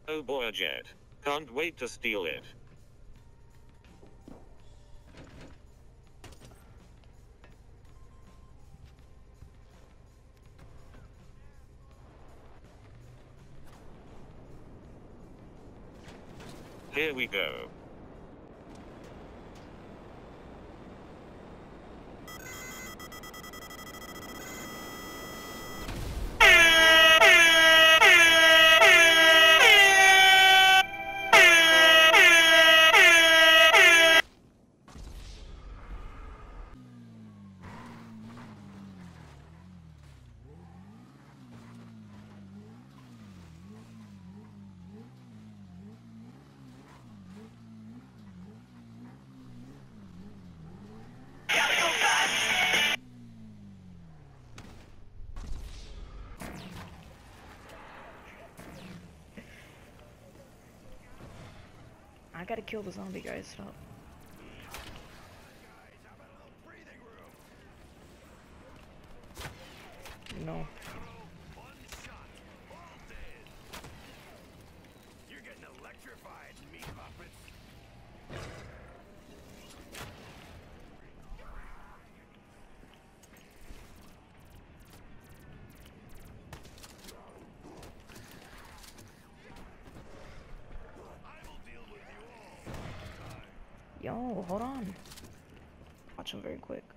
Oh boy, a jet. Can't wait to steal it. Here we go. I gotta kill the zombie guys, stop. No. You're getting electrified, meat puppets. Yo, hold on. Watch him very quick.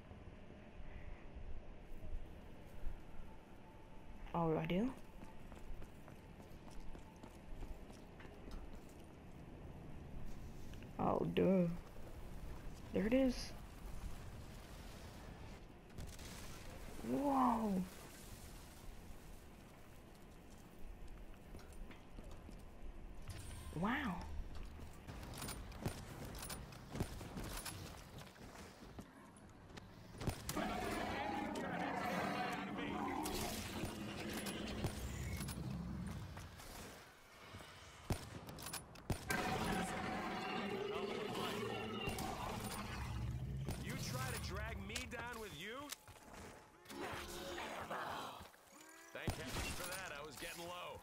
Oh, what do I do? Oh, duh. There it is. Whoa. Wow. Drag me down with you? Thank heavens for that, I was getting low.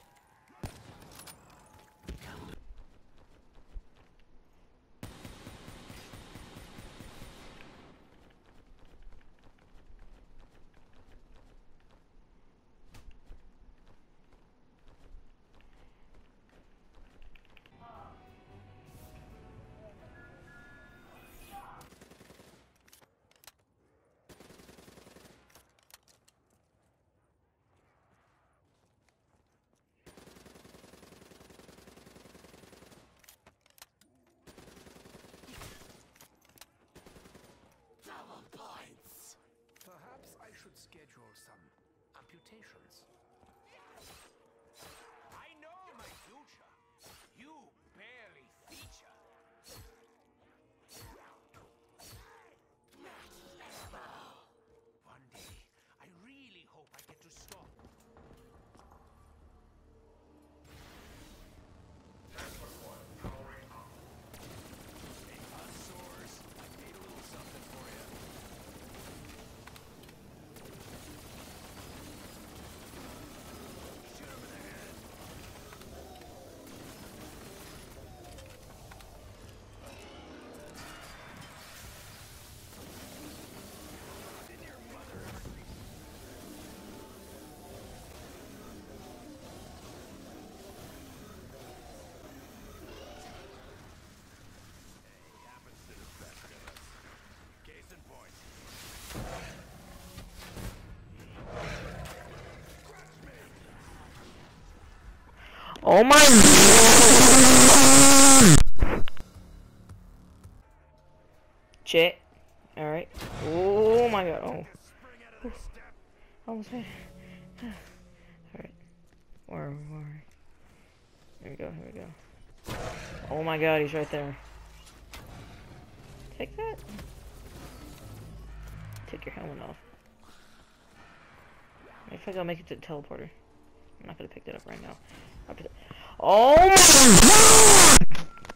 Perhaps I should schedule some amputations. I know my future. You barely feature. One day, I really hope I get to stop. Hey, Source, I made a little something for you. Shoot him in the head. Did your mother ever speak? Hey, happens to the best of us. Case in point. Oh my. Shit. Alright. Oh my god. Oh. Almost made it. Alright. Where are we? Here we go. Here we go. Oh my god, he's right there. Take that. Take your helmet off. I think I'll make it to the teleporter. I'm not gonna pick that up right now. Oh my god!